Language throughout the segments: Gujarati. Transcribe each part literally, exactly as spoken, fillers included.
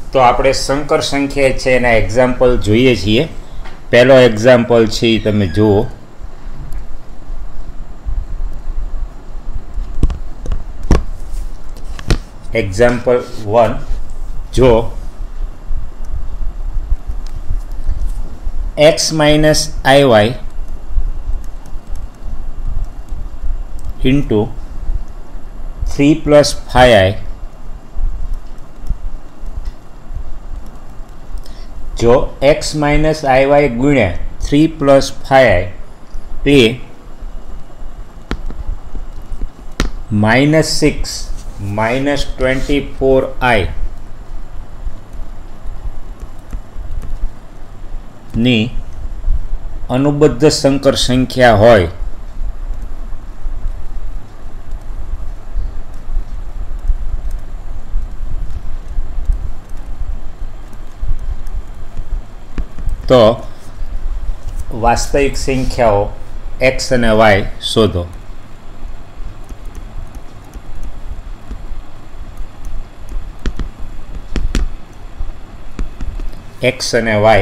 तो આપણે સંકર સંખ્યા છે એના એક્ઝામ્પલ જોઈએ છીએ। પહેલો એક્ઝામ્પલ છે એ તમે જુઓ। એક્ઝામ્પલ वन, જો x minus iy into three plus five i, जो x माइनस आई वाई गुण्या थ्री प्लस फाइव आई ते minus six minus twenty four i नी अनुबद्ध संकर संख्या होय तो वास्तविक संख्याओं x અને y शोधो। x અને y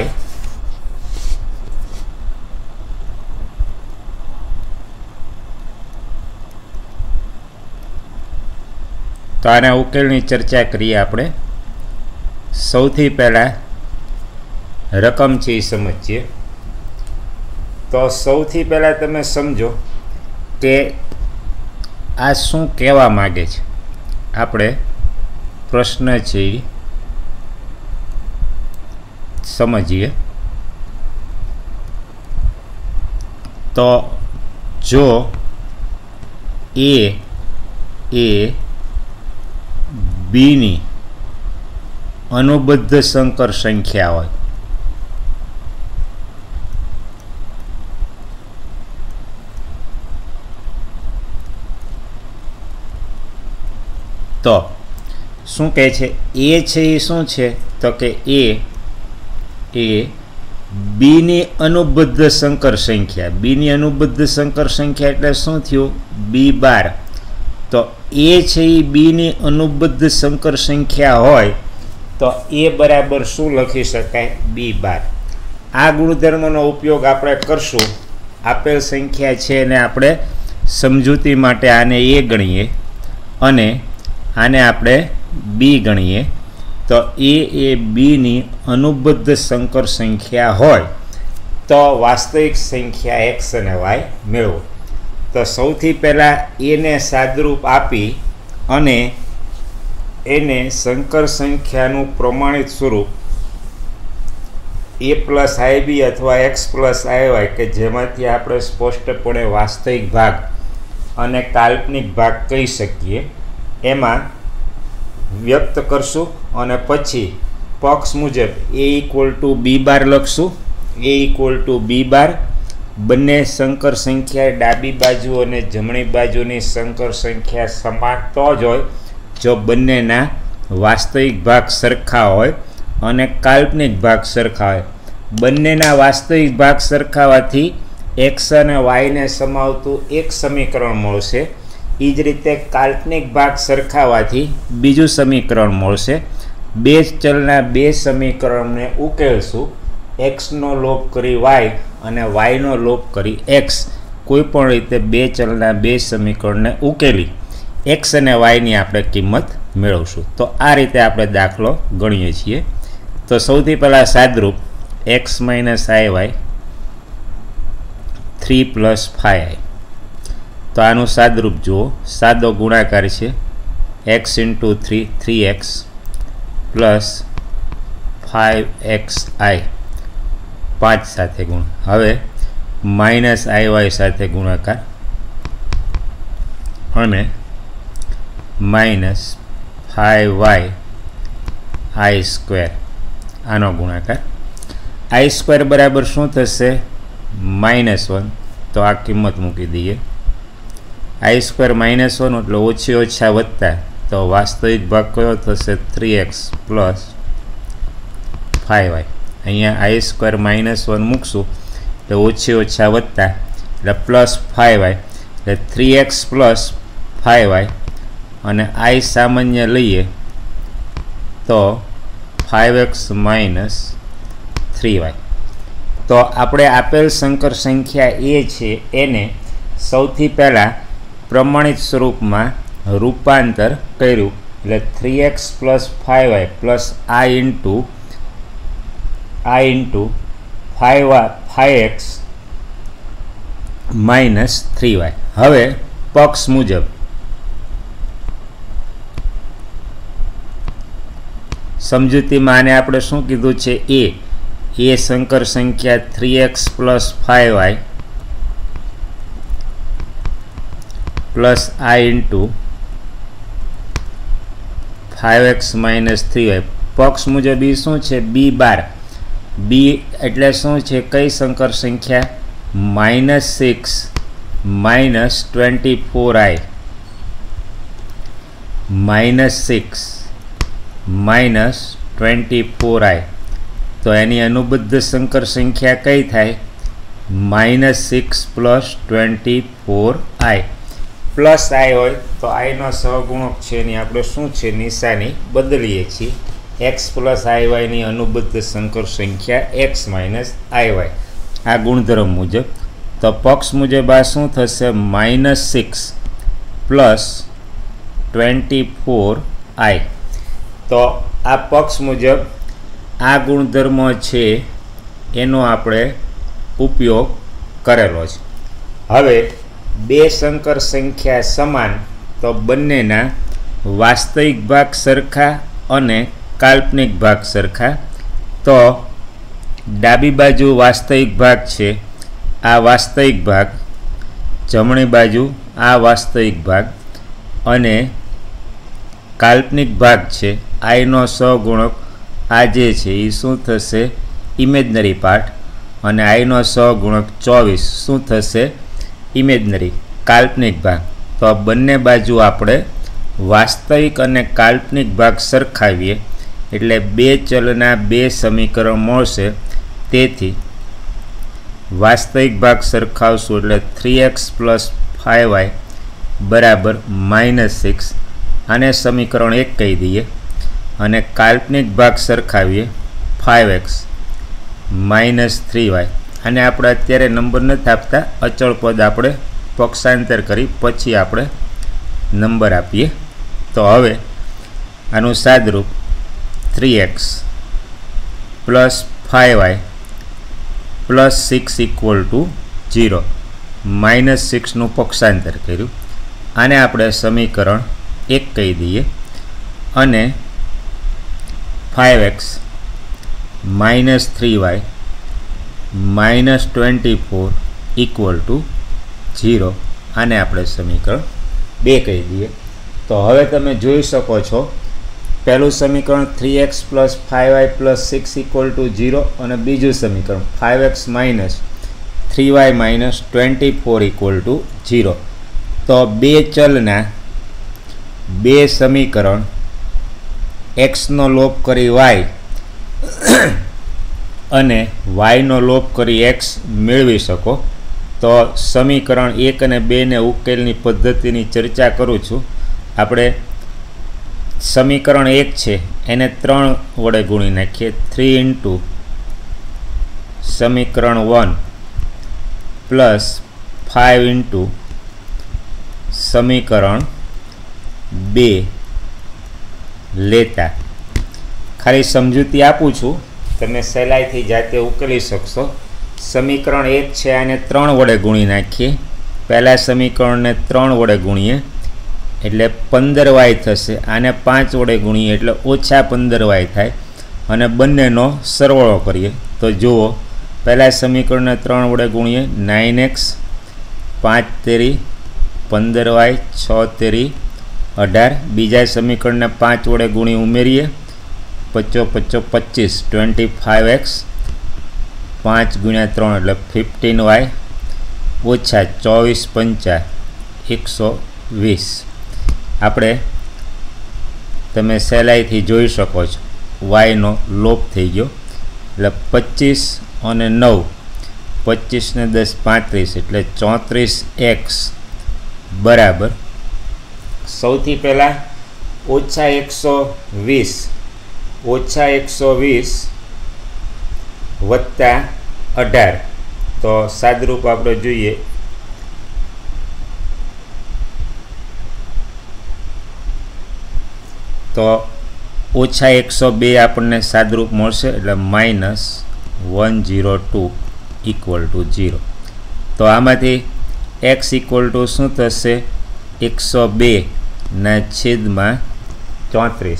तो आना उकेलनी चर्चा करिए आपणे। सौथी पहला रकम छे समझिए। तो सौथी पहला तमे समझो कि आ शू कहेवा मांगे छे। आपणे प्रश्न छे समझिए। तो जो ए ए बी नी अनुबद्ध संकर संख्या होय तो शू कहे छे ए छे ए शू छे तो कि ए ए बी नी अनुबद्ध संकर संख्या। बी नी अनुबद्ध संकर संख्या एटले शू थयुं बी बार। तो ए छे ए बी नी अनुबद्ध संकर संख्या होय तो ए बराबर शू लखी शकाय बी बार। आ गुणधर्मनो उपयोग आपणे करशुं। आपेल संख्या छे ने आपणे समजूती माटे आने ए गणीए अने आने आपणे बी गणीए। तो ए ए बी नी अनुबद्ध संकर संख्या होय तो वास्तविक संख्या एक्स अने वाय मेळवो। तो सौथी पहला ए ने सादरूप आपी अने एने संकर संख्यानुं प्रमाणित स्वरूप ए प्लस आई बी अथवा एक्स प्लस आई वाय के जेमांथी आपणे स्पष्टपणे वास्तविक भाग अने काल्पनिक भाग कही शकीए एमां व्यक्त करशुं अने पछी पक्ष मुजब a equal to b bar लखशुं। A equal to b bar बंने संकर संख्या डाबी बाजू अने जमणी बाजूनी संकर संख्या समान तो ज होय जो बंनेना वास्तविक भाग सरखा होय अने काल्पनिक भाग सरखा होय। बंनेना वास्तविक भाग सरखावाथी एक्स अने वाय ने समावतुं एक समीकरण मळशे। ए ज रीते काल्पनिक भाग सरखावाथी बीजું समीकरण मळशे। बे चलना बे समीकरणने उकेलशुं। एक्स नो लोप करी वाय अने वाय नो लोप करी एक्स। कोईपण रीते बे चलना बे समीकरणने उकेली एक्स अने वाय नी आपणे किंमत मेळवशुं। तो आ रीते आपणे दाखलो गणीए छीए। तो सौथी पहेला सादरूप x minus i y three plus five i. तो आनु सादरूप जुओ। सादो गुणाकार है x into three three x plus five x i पांच साथे गुण। हवे माइनस आई वाय साथे गुणाकार अने minus five y i square आनो गुणाकार। आई स्क्वेर बराबर शू थशे माइनस वन। तो आ किंमत मूकी दीए। आई स्क्वेर माइनस वन एटले ओछी ओछा वत्ता तो वास्तविक भाग कयो थशे three x plus five y. अहींया आई स्क्वेर माइनस वन मूकशुं तो ओछी ओछा वत्ता एटले प्लस फाइव वाय एटले three x plus five y अने आई सामान्य लईए तो five x minus three y. तो આપણે આપેલ સંકર સંખ્યા એ છે એને સૌથી પહેલાં પ્રમાણિત સ્વરૂપમાં રૂપાંતર કર્યું, એટલે three x plus five y plus i into i into five five x minus three y. હવે પક્ષ મુજબ સમજૂતીમાં આને આપણે શું કીધું છે, એ એ સંકર સંખ્યા three x plus five y plus i into five x minus three y. પક્ષ મુજબ એ શું છે, બી બાર। બી એટલે શું છે, કઈ સંકર સંખ્યા, minus six minus twenty four i minus six minus twenty four i. તો એની અનુબદ્ધ સંકર સંખ્યા કઈ થાય, minus six plus twenty four i. Plus i હોય તો આઈનો સહગુણક છે એની આપણે શું છે, નિશાની બદલીએ છીએ। એક્સ પ્લસ આઈ વાયની અનુબદ્ધ સંકર સંખ્યા એક્સ માઇનસ આઈ વાય, આ ગુણધર્મ મુજબ। તો પક્ષ મુજબ આ શું થશે, minus six plus twenty four i. તો આ પક્ષ મુજબ આ ગુણધર્મ છે એનો આપણે ઉપયોગ કરેલો છે। હવે બે સંકર સંખ્યા સમાન તો બંનેના વાસ્તવિક ભાગ સરખા અને કાલ્પનિક ભાગ સરખા। તો ડાબી બાજુ વાસ્તવિક ભાગ છે, આ વાસ્તવિક ભાગ, જમણી બાજુ આ વાસ્તવિક ભાગ અને કાલ્પનિક ભાગ છે આઈનો સહગુણક આ જે છે એ શું થશે, ઇમેજનરી પાર્ટ, અને આઈનો સહગુણક ચોવીસ શું થશે, ઇમેજનરી કાલ્પનિક ભાગ। તો બંને બાજુ આપણે વાસ્તવિક અને કાલ્પનિક ભાગ સરખાવીએ એટલે બે ચલના બે સમીકરણ મળશે। તેથી વાસ્તવિક ભાગ સરખાવશું એટલે three x plus five y બરાબર માઇનસ સિક્સ, આને સમીકરણ એક કહી દઈએ, અને કાલ્પનિક ભાગ સરખાવીએ five x minus three y. અને આપણે અત્યારે નંબર નથી આપતા, અચળ પદ આપણે પક્ષાંતર કરી પછી આપણે નંબર આપીએ। તો હવે આનું સાદરૂપ three x plus five y plus six equal to zero, minus સિક્સનું પક્ષાંતર કર્યું, આને આપણે સમીકરણ એક કહી દઈએ, અને five x minus three y minus twenty four equal to zero, આને આપણે સમીકરણ બે કહી દઈએ। તો હવે તમે જોઈ શકો છો પહેલું સમીકરણ three x plus five y plus six equal to zero, અને બીજું સમીકરણ five x minus three y minus twenty four equal to zero. તો બે ચલના બે સમીકરણ એક્સનો લોપ કરી વાય અને વાયનો લોપ કરી એક્સ મેળવી શકો। તો સમીકરણ એક અને બેને ઉકેલની પદ્ધતિની ચર્ચા કરું છું। આપણે સમીકરણ એક છે એને ત્રણ વડે ગુણી નાખીએ, થ્રી ઇન્ટુ સમીકરણ વન પ્લસ ફાઇવ ઇન્ટુ સમીકરણ બે લેતા, ખાલી સમજૂતી આપું છું, તમે સહેલાઈથી જાતે ઉકેલી શકશો। સમીકરણ એક છે આને ત્રણ વડે ગુણી નાખીએ, પહેલાં સમીકરણને ત્રણ વડે ગુણીએ એટલે પંદર વાય થશે, આને પાંચ વડે ગુણીએ એટલે ઓછા પંદર વાય થાય, અને બંનેનો સરવાળો કરીએ તો જુઓ, પહેલાં સમીકરણને ત્રણ વડે ગુણીએ નાઇન એક્સ, પાંચ તેરી પંદર વાય, છ તેરી અઢાર, બીજા સમીકરણને પાંચ વડે ગુણી ઉમેરીએ, પચો પચો પચીસ, ટ્વેન્ટી ફાઇવ એક્સ, પાંચ ગુણ્યા ત્રણ એટલે ફિફ્ટીન વાય, ઓછા ચોવીસ પંચા એકસો વીસ। આપણે તમે સહેલાઈથી જોઈ શકો છો વાયનો લોપ થઈ ગયો, એટલે પચીસ અને નવ, પચીસ ને દસ પાંત્રીસ એટલે ચોત્રીસ એક્સ બરાબર, સૌથી પહેલાં ઓછા એકસો વીસ ઓછા એકસો વીસ વત્તા અઢાર. તો સાદરૂપ આપણે જોઈએ તો ઓછા એકસો બે આપણને સાદરૂપ મળશે એટલે minus one zero two equal to zero. તો આમાંથી એક્સ ઇક્વલ ટુ શું થશે? એકસો બેના છેદમાં ચોત્રીસ.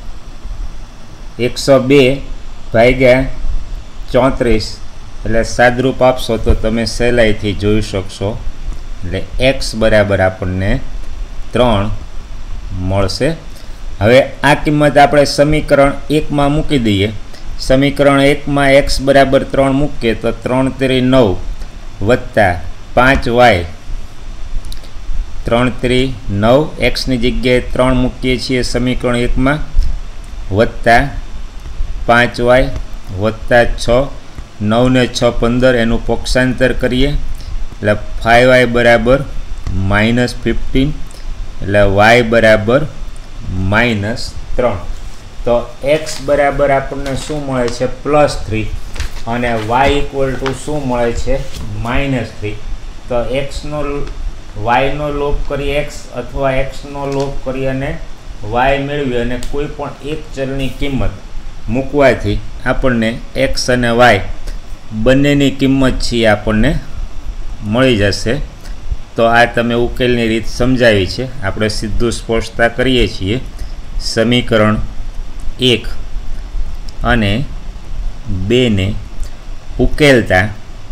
એકસો બે ભાગ્યા ચોત્રીસ એટલે સાદરૂપ આપશો તો તમે સહેલાઈથી જોઈ શકશો. એટલે એક્સ બરાબર આપણને ત્રણ મળશે. હવે આ કિંમત આપણે સમીકરણ એકમાં મૂકી દઈએ. સમીકરણ એકમાં એક્સ બરાબર ત્રણ મૂકીએ તો ત્રણ તેરી નવ વત્તા પાંચ વાય. ત્રણ તેરી નવ, એક્સની જગ્યાએ ત્રણ મૂકીએ છીએ સમીકરણ એકમાં, વત્તા પાંચ વાય વત્તા છ. નવ ને છ પંદર, એનું પક્ષાંતર કરીએ એટલે ફાઈવ વાય બરાબર માઇનસ ફિફ્ટીન એટલે વાય બરાબર માઇનસ ત્રણ. તો એક્સ બરાબર આપણને શું મળે છે? Plus three. અને વાય ઇક્વલ ટુ શું મળે છે? Minus three. તો એક્સનો વાયનો લોપ કરી એક્સ અથવા એક્સનો લોપ કરી અને વાય મેળવી અને કોઈ પણ એક ચલની કિંમત મૂકવાથી આપણને એક્સ અને વાય બંનેની કિંમત છે આપણને મળી જશે. તો આ તમે ઉકેલની રીત સમજાવી છે. આપણે સીધું સ્પષ્ટતા કરીએ છીએ. સમીકરણ એક અને બેને ઉકેલતા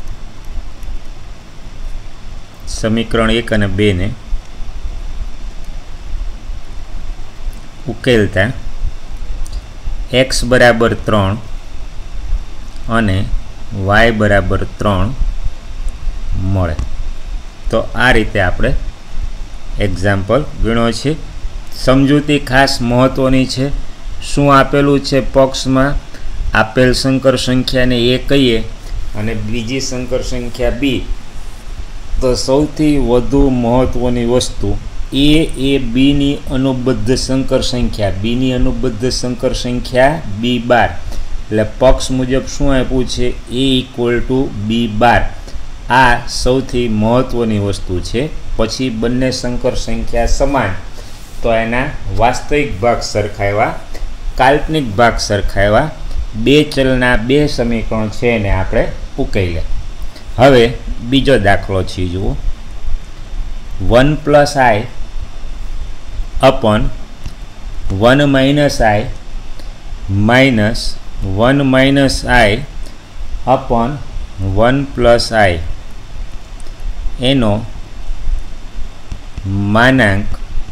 સમીકરણ એક અને બેને ઉકેલતા એક્સ બરાબર ત્રણ અને વાય બરાબર ત્રણ મળે. તો આ રીતે આપણે એક્ઝામ્પલ ગણ્યો છે. સમજૂતી ખાસ મહત્ત્વની છે. શું આપેલું છે પક્ષમાં? આપેલ સંકર સંખ્યાને એ કહીએ અને બીજી સંકર સંખ્યા બી. તો સૌથી વધુ મહત્ત્વની વસ્તુ એ એ બીની અનુબદ્ધ સંકર સંખ્યા, બીની અનુબદ્ધ સંકર સંખ્યા બી બાર. એટલે પક્ષ મુજબ શું આપ્યું છે? A equal to b bar. આ સૌથી મહત્ત્વની વસ્તુ છે. પછી બંને સંકર સંખ્યા સમાન તો એના વાસ્તવિક ભાગ સરખાવ્યા, કાલ્પનિક ભાગ સરખાવ્યા. બે ચલના બે સમીકરણ છે એને આપણે ઉકેલે. હવે બીજો દાખલો છે, જુઓ. One plus i upon one minus i minus one minus i upon one plus i એનો માનાંક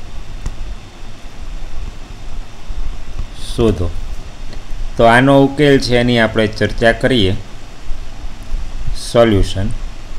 શોધો. તો આનો ઉકેલ છે એની આપણે ચર્ચા કરીએ. Solution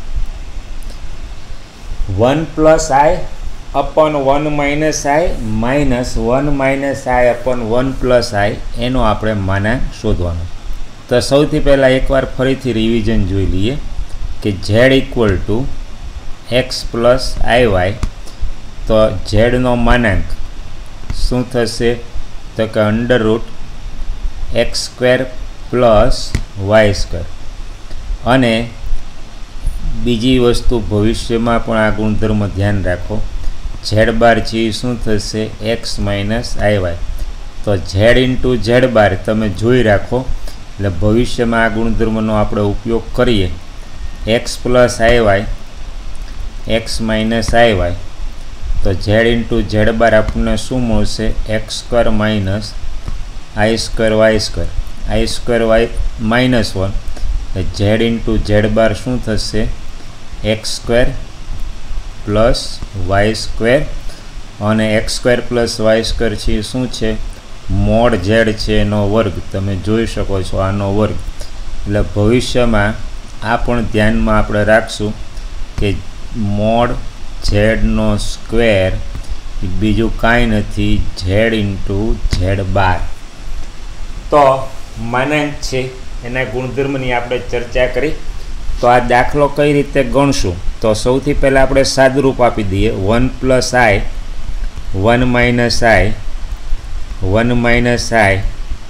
one plus i upon one minus i minus one minus i upon one plus i એનો આપણે માનાંક શોધવાનો. તો સૌથી પહેલાં એકવાર ફરીથી રિવિઝન જોઈ લઈએ કે z equal to x plus i y. તો ઝેડનો માનાંક શું થશે? તો કે under root x square plus y square. અને બીજી વસ્તુ ભવિષ્યમાં પણ આ ગુણધર્મ ધ્યાન રાખો. ઝેડ બાર છે એ શું થશે? X minus i y. તો ઝેડ ઇન્ટુ ઝેડ બાર તમે જોઈ રાખો. એટલે ભવિષ્યમાં આ ગુણધર્મનો આપણે ઉપયોગ કરીએ. X plus i y x minus i y. તો ઝેડ ઇન્ટુ ઝેડ બાર આપણને શું મળશે? X square minus i square y square. I square y minus one. Z into z bar શું થશે? X square plus y square. અને x square plus y square છે શું છે? મોડ ઝેડ છે એનો વર્ગ. તમે જોઈ શકો છો આનો વર્ગ. એટલે ભવિષ્યમાં આ પણ ધ્યાનમાં આપણે રાખશું કે મોડ ઝેડનો સ્ક્વેર બીજું કાંઈ નથી, ઝેડ ઇન્ટુ ઝેડ બાર. તો માનાંક છે એના ગુણધર્મની આપણે ચર્ચા કરી. તો આ દાખલો કઈ રીતે ગણશું? તો સૌથી પહેલાં આપણે સાદુરૂપ આપી દઈએ. One plus i one minus i one minus i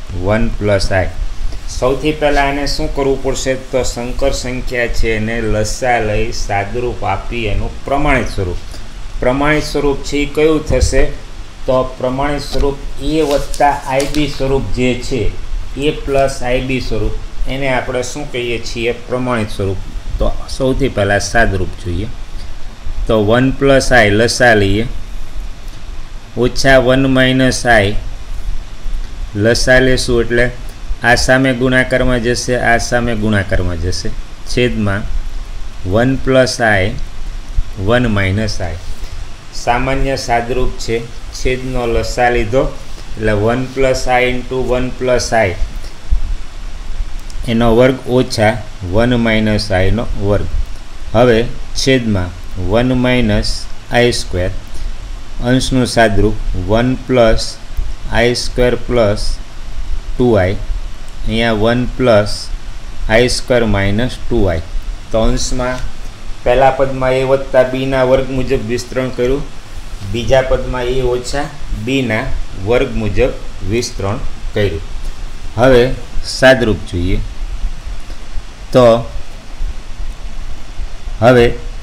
one plus i. સૌથી પહેલાં આને શું કરવું પડશે? તો સંકર સંખ્યા છે એને લસા લઈ સાદરૂપ આપી એનું પ્રમાણિત સ્વરૂપ. પ્રમાણિત સ્વરૂપ છે એ કયું થશે? તો પ્રમાણિત સ્વરૂપ એ વત્તા આઈબી સ્વરૂપ જે છે એ પ્લસ આઈબી સ્વરૂપ એને આપણે શું કહીએ છીએ? પ્રમાણિત સ્વરૂપ. તો સૌથી પહેલાં સાદરૂપ જોઈએ. તો વન પ્લસ આઈ લસા લઈએ, ઓછા વન માઇનસ આઈ લસા લેશું એટલે આ સામે ગુણાકારમાં જશે, આ સામે ગુણાકારમાં જશે, છેદમાં one plus i one minus i. સામાન્ય સાદરૂપ છે, છેદનો લસા લીધો એટલે one plus i into one plus i એનો વર્ગ ઓછા વન માઇનસ આઈનો વર્ગ. હવે છેદમાં વન માઇનસ આઈ સ્ક્વેર, અંશનું સાદરૂપ one plus i square plus two i, અહીંયા one plus i square minus two i. તો અંશમાં પહેલા પદમાં એ વત્તા બીના વર્ગ મુજબ વિસ્તરણ કર્યું, બીજા પદમાં એ ઓછા બીના વર્ગ મુજબ વિસ્તરણ કર્યું. હવે સાદરૂપ જોઈએ. તો હવે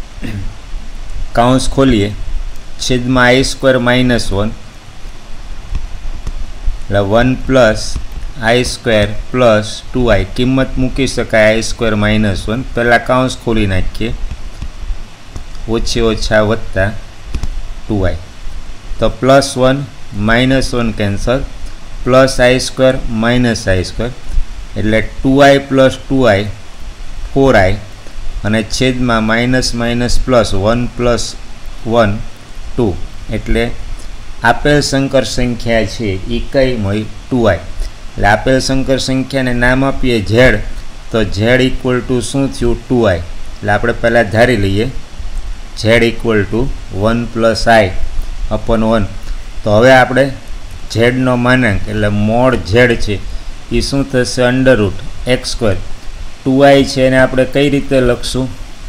કૌંસ ખોલીએ, છેદમાં આઈ સ્ક્વેર માઇનસ વન એટલે one plus i square plus two i. કિંમત મૂકી શકાય આઈ સ્ક્વેર માઇનસ વન. પહેલાં કૌંસ ખોલી નાખીએ, ઓછી ઓછા વત્તા ટુ આઈ. તો plus one minus one cancel, plus i square minus i square એટલે two i plus two i four i અને છેદમાં minus minus plus one plus one two એટલે આપેલ સંકર સંખ્યા છે એ કઈ મળી? Two i. એટલે આપેલ સંકર સંખ્યાને નામ આપીએ ઝેડ, તો ઝેડ ઇક્વલ ટુ શું થયું? Two i. એટલે આપણે પહેલાં ધારી લઈએ z equal to one plus i upon one. તો હવે આપણે ઝેડનો માનાંક એટલે મોડ ઝેડ છે એ શું થશે? Under root x square. Two i છે એને આપણે કઈ રીતે લખશું?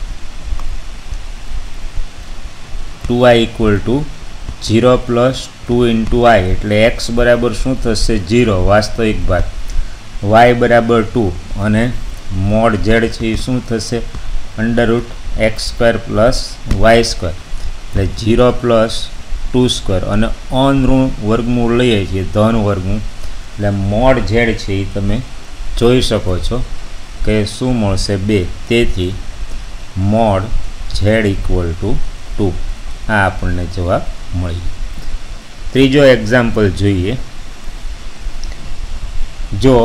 Two i equal to zero plus two into i એટલે એક્સ બરાબર શું થશે? ઝીરો વાસ્તવિક ભાગ, વાય બરાબર ટુ અને મોડ ઝેડ છે એ શું થશે? Under root x square plus y square એટલે ઝીરો પ્લસ ટુ સ્ક્વેર અને ઓન ઋણ વર્ગમૂળ લઈએ છીએ ધન વર્ગમૂળ એટલે મોડ ઝેડ છે એ તમે જોઈ શકો છો કે શું મળશે? બે. તેથી mod z equal to two. આ આપણને જવાબ મળી. ત્રીજો એક્ઝામ્પલ જોઈએ. જો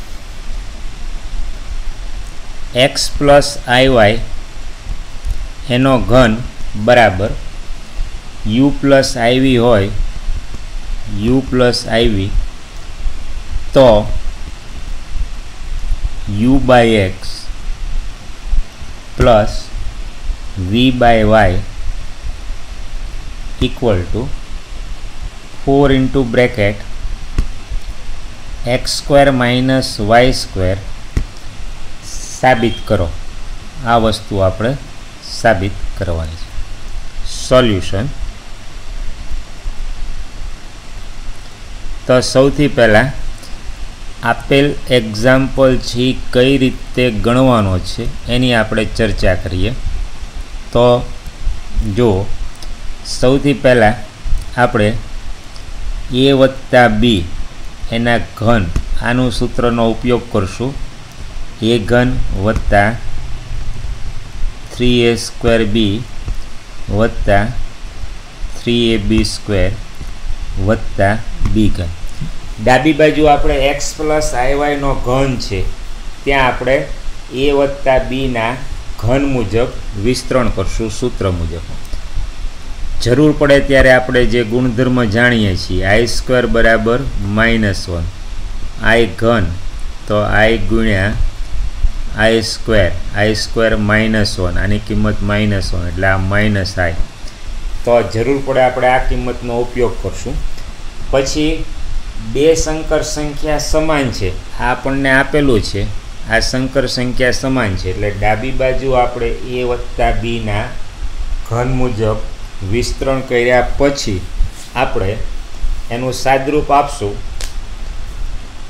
એક્સ પ્લસ આઈ વાય એનો ઘન બરાબર યુ પ્લસ આઈવી હોય, યુ પ્લસ આઈવી તો u by x plus v by y equal to four into bracket x square minus y square સાબિત કરો. આ વસ્તુ આપણે સાબિત કરવાની છે. સોલ્યુશન. તો સૌથી પહેલાં આપેલ એક્ઝામ્પલ છે કઈ રીતે ગણવાનો છે એની આપણે ચર્ચા કરીએ. તો જો સૌથી પહેલાં આપણે એ વત્તા બી એના ઘન આનું સૂત્રનો ઉપયોગ કરશું. એ ઘન વત્તા થ્રી એ સ્ક્વેર બી વત્તા થ્રી એ બી સ્ક્વેર વત્તા બી ઘન. ડાબી બાજુ આપણે એક્સ પ્લસ આઈ વાયનો ઘન છે ત્યાં આપણે એ વત્તા બીના ઘન મુજબ વિસ્તરણ કરશું સૂત્ર મુજબ. જરૂર પડે ત્યારે આપણે જે ગુણધર્મ જાણીએ છીએ આઈ સ્ક્વેર બરાબર માઇનસ વન, આઈ ઘન તો આઈ ગુણ્યા i square, i square minus one, આની કિંમત માઇનસ વન એટલે આ માઇનસ આઈ. તો જરૂર પડે આપણે આ કિંમતનો ઉપયોગ કરશું. પછી બે સંકર સંખ્યા સમાન છે આ આપણને આપેલું છે, આ સંકર સંખ્યા સમાન છે એટલે ડાબી બાજુ આપણે એ વત્તા બીના ઘન મુજબ વિસ્તરણ કર્યા પછી આપણે એનું સાદરૂપ આપશું.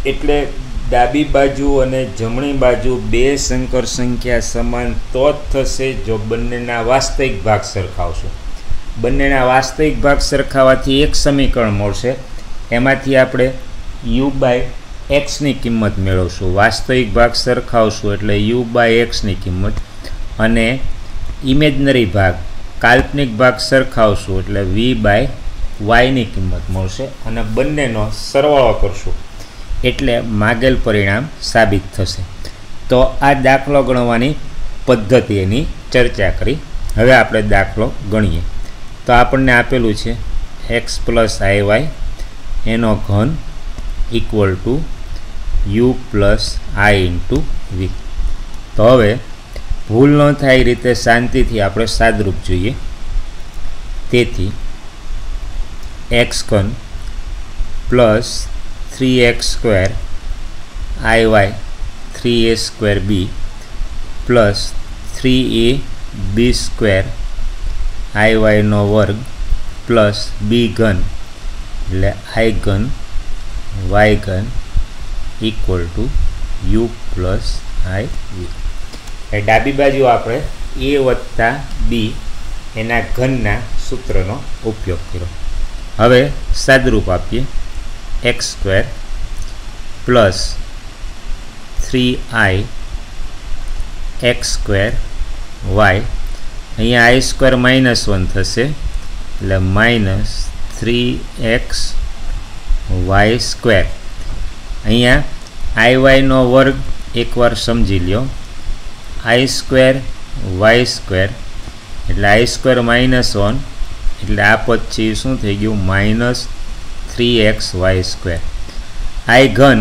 એટલે ડાબી બાજુ અને જમણી બાજુ બે સંકર સંખ્યા સમાન તો જ થશે જો બંનેના વાસ્તવિક ભાગ સરખાવશું. બંનેના વાસ્તવિક ભાગ સરખાવવાથી એક સમીકરણ મળશે. એમાંથી આપણે યુ બાય એક્સની કિંમત મેળવશું. વાસ્તવિક ભાગ સરખાવશું એટલે યુ બાય એક્સની કિંમત, અને ઇમેજનરી ભાગ કાલ્પનિક ભાગ સરખાવશું એટલે વી બાય વાયની કિંમત મળશે, અને બંનેનો સરવાળો કરશું એટલે માગેલ પરિણામ સાબિત થશે. તો આ દાખલો ગણવાની પદ્ધતિ એની ચર્ચા કરી. હવે આપણે દાખલો ગણીએ. તો આપણને આપેલું છે એક્સ પ્લસ આઈ વાય એનો ઘન equal to u plus i into v. તો હવે ભૂલ ન થાય એ રીતે શાંતિથી આપણે સાદરૂપ જોઈએ. તેથી એક્સ ઘન plus three x square i y three a square b plus three a b square i વાયનો વર્ગ પ્લસ બી ઘન એટલે આઈ ઘન વાય ઘન equal to u plus i v. એ ડાબી બાજુ આપણે એ વત્તા બી એના ઘનના સૂત્રનો ઉપયોગ કર્યો. હવે સાદરૂપ આપીએ. X square plus three i x square y, અહીંયા આઈ સ્ક્વેર માઇનસ વન થશે એટલે minus three x y square. અહીંયા આઈ વાયનો વર્ગ એકવાર સમજી લ્યો. આઈ સ્ક્વેર વાય સ્ક્વેર એટલે આઈ સ્ક્વેર માઇનસ વન એટલે આ પદ છે એ શું થઈ ગયું? Minus three x y square. I ઘન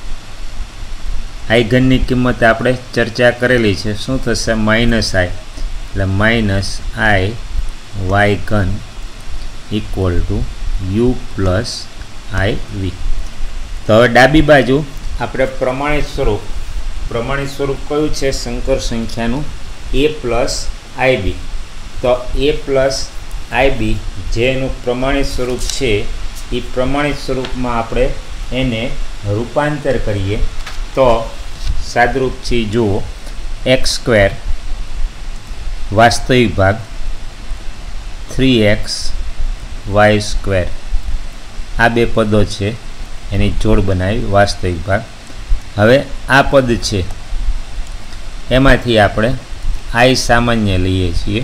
આઈ ઘનની કિંમત આપણે ચર્ચા કરેલી છે. શું થશે? માઇનસ આઈ એટલે માઇનસ આઈ વાય ઘન equal to u plus i v. તો હવે ડાબી બાજુ આપણે પ્રમાણિત સ્વરૂપ પ્રમાણિત સ્વરૂપ કયું છે? સંકર સંખ્યાનું એ પ્લસ આઈ બી. તો એ પ્લસ આઈ બી જેનું પ્રમાણિત સ્વરૂપ છે એ પ્રમાણિત સ્વરૂપમાં આપણે એને રૂપાંતર કરીએ તો સાદરૂપ છે જુઓ. એક્સ સ્ક્વેર વાસ્તવિક ભાગ થ્રી એક્સ વાય સ્ક્વેર, આ બે પદો છે એની જોડ બનાવી વાસ્તવિક ભાગ. હવે આ પદ છે એમાંથી આપણે આઈ સામાન્ય લઈએ છીએ.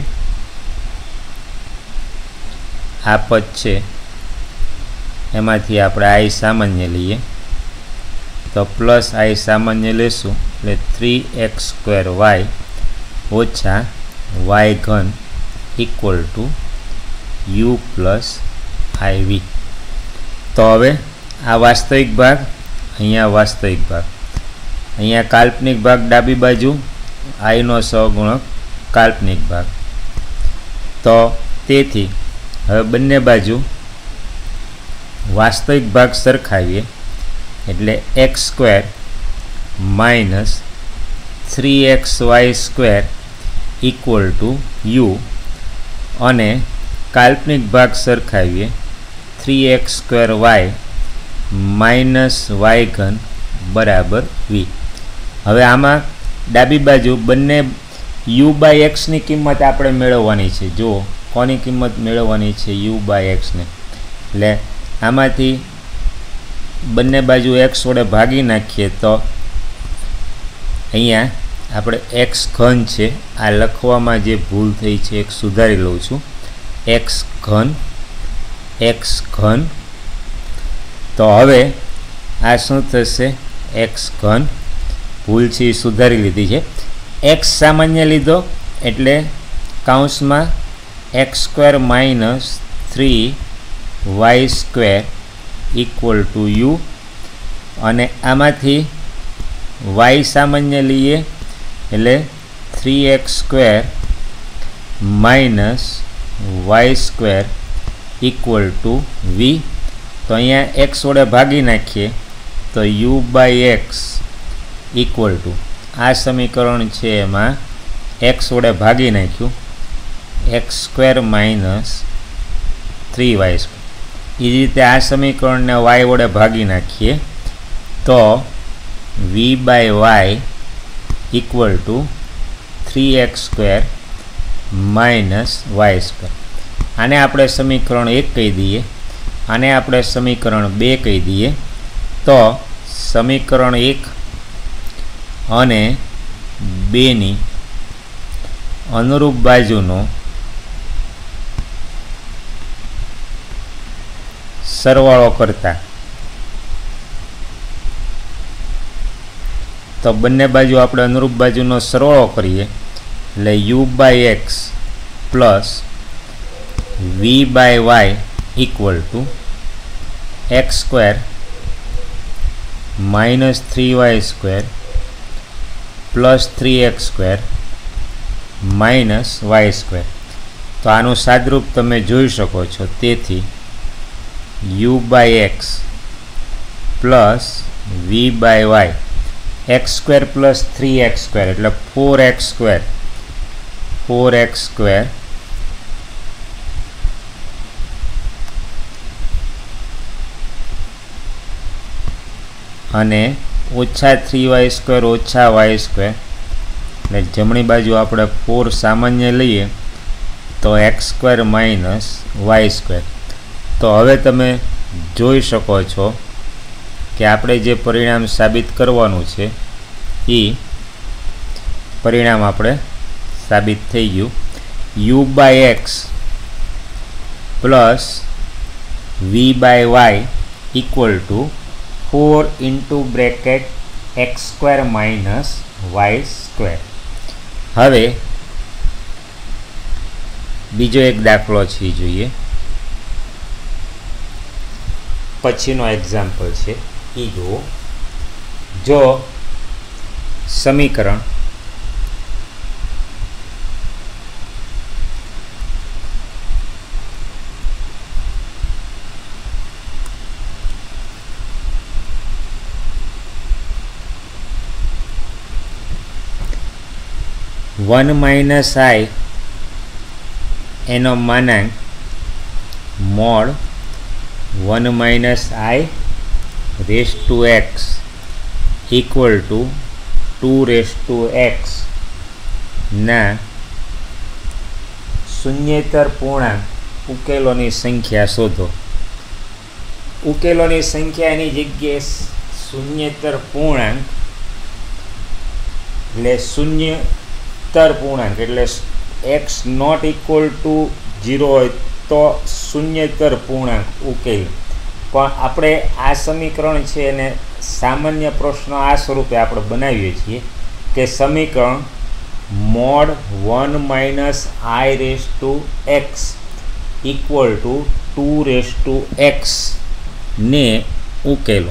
આ પદ છે એમાંથી આપણે આઈ સામાન્ય લઈએ તો પ્લસ આઈ સામાન્ય લેશું એટલે થ્રી એક્સ સ્ક્વેર વાય ઓછા વાય ઘન equal to u plus i v. તો હવે આ વાસ્તવિક ભાગ, અહીંયા વાસ્તવિક ભાગ, અહીંયા કાલ્પનિક ભાગ ડાબી બાજુ, આઈનો સહગુણક કાલ્પનિક ભાગ. તો તેથી હવે બંને બાજુ વાસ્તવિક ભાગ સરખાવીએ એટલે x square minus three x y square equal to u, અને કાલ્પનિક ભાગ સરખાવીએ three x square y minus y ઘન બરાબર વી. હવે આમાં ડાબી બાજુ બંને યુ બાય એક્સની કિંમત આપણે મેળવવાની છે. જુઓ કોની કિંમત મેળવવાની છે? યુ બાય એક્સને. એટલે આમાંથી બંને બાજુ એક્સ વડે ભાગી નાખીએ તો અહીંયા આપણે એક્સ ઘન છે, આ લખવામાં જે ભૂલ થઈ છે એક સુધારી લઉં છું. એક્સ ઘન એક્સ ઘન. તો હવે આ શું થશે? એક્સ ઘન. ભૂલ છે એ સુધારી લીધી છે. એક્સ સામાન્ય લીધો એટલે કાઉન્સમાં x square minus three y square equal to u, અને આમાંથી વાય સામાન્ય લઈએ એટલે three x square minus y square equal to v. તો અહીંયા એક્સ વડે ભાગી નાખીએ તો u by x equal to, આ સમીકરણ છે એમાં એક્સ વડે ભાગી નાખ્યું x square minus three y square. એ જ રીતે આ સમીકરણને વાય વડે ભાગી નાખીએ તો v by y equal two three x square minus y square. આને આપણે સમીકરણ એક કહી દઈએ, આને આપણે સમીકરણ બે કહી દઈએ. તો સમીકરણ એક અને બેની અનુરૂપ બાજુનો સરવાળો કરતા તો બંને બાજુ આપણે અનુરૂપ બાજુનો સરવાળો કરીએ એટલે u by x plus v by y equal to x square minus three y square plus three x square minus y square. તો આનું સાદરૂપ તમે જોઈ શકો છો. તેથી u by x plus v by y x square plus three x square એટલે four x square four x square અને ઓછા થ્રી વાય સ્ક્વેર ઓછા વાય સ્ક્વેર એટલે જમણી બાજુ આપણે ફોર સામાન્ય લઈએ તો x square minus y square. તો હવે તમે જોઈ શકો છો કે આપણે જે પરિણામ સાબિત કરવાનું છે એ પરિણામ આપણે સાબિત થઈ ગયું. U by x plus v by y equal to four into bracket x square minus y square. હવે બીજો એક દાખલો છે જોઈએ, પછીનો એક્ઝામ્પલ છે એ જુઓ. જો સમીકરણ વન માઇનસ આઈ એનો માનાંક mod one minus i raise two x equal to two raise two x ના શૂન્યેતર પૂર્ણાંક ઉકેલોની સંખ્યા શોધો. ઉકેલોની સંખ્યાની જગ્યાએ શૂન્યેતર પૂર્ણાંક એટલે શૂન્યતર પૂર્ણાંક એટલે x not equal to zero હોય તો શૂન્યેતર પૂર્ણાંક ઉકેલ. પણ આપણે આ સમીકરણ છે એને સામાન્ય પ્રશ્ન આ સ્વરૂપે આપણે બનાવીએ છીએ કે સમીકરણ mod one minus i raise two x equal to two raise two x ને ઉકેલો.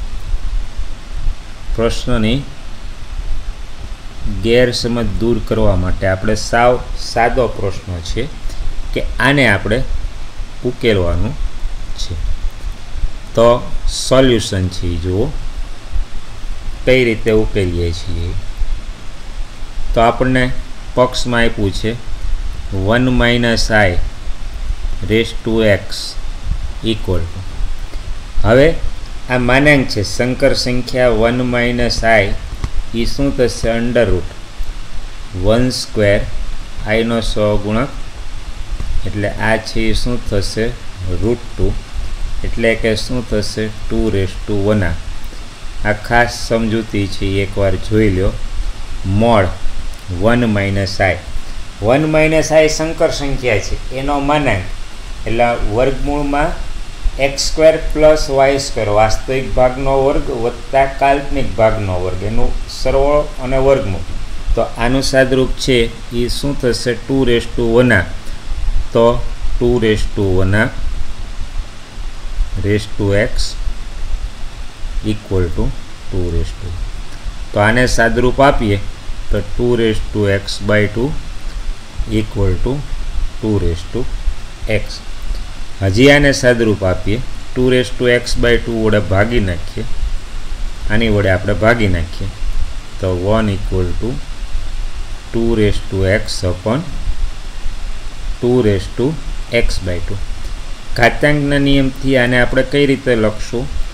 પ્રશ્નની ગેરસમજ દૂર કરવા માટે આપણે સાવ સાદો પ્રશ્ન છે કે આને આપણે ઉકેલવાનું છે. તો સોલ્યુશન છે જુઓ કઈ રીતે ઉકેલીએ છીએ. તો આપણને પક્ષમાં આપ્યું છે one minus i raise two x equal to. હવે આ માનાંક છે સંકર સંખ્યા વન માઇનસ આઈ એ શું થશે અંડર રૂટ વન સ્ક્વેર આઈનો સહગુણક એટલે આ છે એ શું થશે રૂટ ટુ એટલે કે શું થશે ટુ રેસ ટુ વન. આ ખાસ સમજૂતી છે એકવાર જોઈ લો. Mod one minus i one minus i સંકર સંખ્યા છે એનો માનાંક એટલે વર્ગમૂળમાં x square plus y square વાસ્તવિક ભાગનો વર્ગ વત્તા કાલ્પનિક ભાગનો વર્ગ એનું સરવાળો અને વર્ગમૂળ. તો આનું સાદરૂપ છે એ શું થશે ટુ રેસ ટુ વના. તો ટુ રેસ ટુ વના raise two x equal to two raise two. તો આને સાદરૂપ આપીએ તો two raise two x by two equal to two raise two x. હજી આને સાદરૂપ આપીએ two raise two x by two વડે ભાગી નાખીએ આની વડે આપણે ભાગી નાખીએ તો one equal to two raise two x upon two raise two x by two. ઘાતાંકના નિયમથી આને આપણે કઈ રીતે લખશું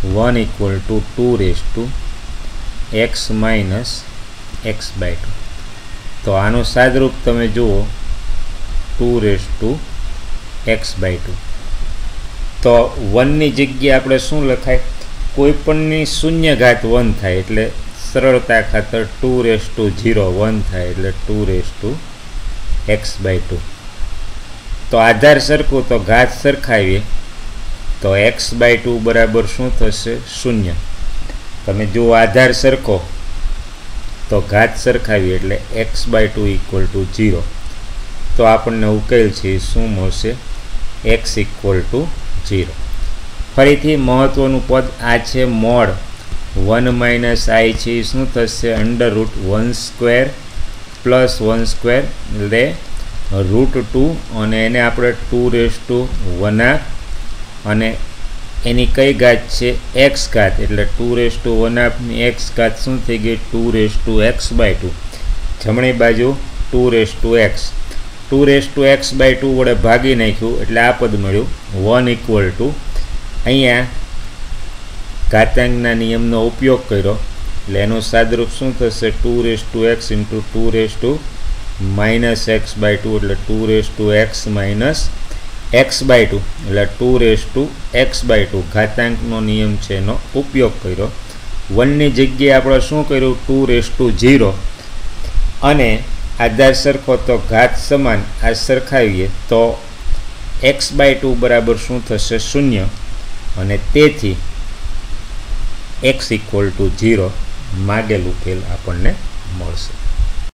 one equal to two raise two x minus x by two. તો આનું સાદરૂપ તમે જુઓ two raise two x by two. તો વનની જગ્યાએ આપણે શું લખાય? કોઈ પણની શૂન્ય ઘાત વન થાય એટલે સરળતા ખાતર two raise two zero one થાય એટલે two raise two x by two. તો આધાર સરખું તો ઘાત સરખાવીએ તો એક્સ બાય ટુ બરાબર શું થશે? શૂન્ય. તમે જો આધાર સરખો તો ઘાત સરખાવીએ એટલે x by two equal to zero. તો આપણને ઉકેલ છે શું મળશે? X equal to zero. ફરીથી મહત્ત્વનું પદ આ છે મોડ વન માઇનસ આઈ છે એ શું થશે? Under root one square plus one square એટલે રૂટ ટુ, અને એને આપણે two raise two one half, અને એની કઈ ઘાત છે? એક્સ ઘાત, એટલે ટુ રેસ ટુ વન હાફની એક્સ ઘાત શું થઈ ગઈ? Two raise two x by two. જમણી બાજુ two raise two x, two raise two x by two વડે ભાગી નાખ્યું એટલે આ પદ મળ્યું. વન ઇક્વલ ટુ અહીંયા ઘાતાંકના નિયમનો ઉપયોગ કર્યો એટલે એનું સાદરૂપ શું થશે? Two raise two x into two raise two minus x by two એટલે two raise two x minus x by two એટલે two raise two x by two. ઘાતાંકનો નિયમ છે એનો ઉપયોગ કર્યો. વનની જગ્યાએ આપણે શું કર્યું? ટુ રેસ ટુ ઝીરો, અને આધાર સરખો તો ઘાત સમાન, આ સરખાવીએ તો એક્સ બાય ટુ બરાબર શું થશે? શૂન્ય. અને તેથી એક્સ ઇક્વલ ટુ ઝીરો માગેલ ઉકેલ આપણને મળશે.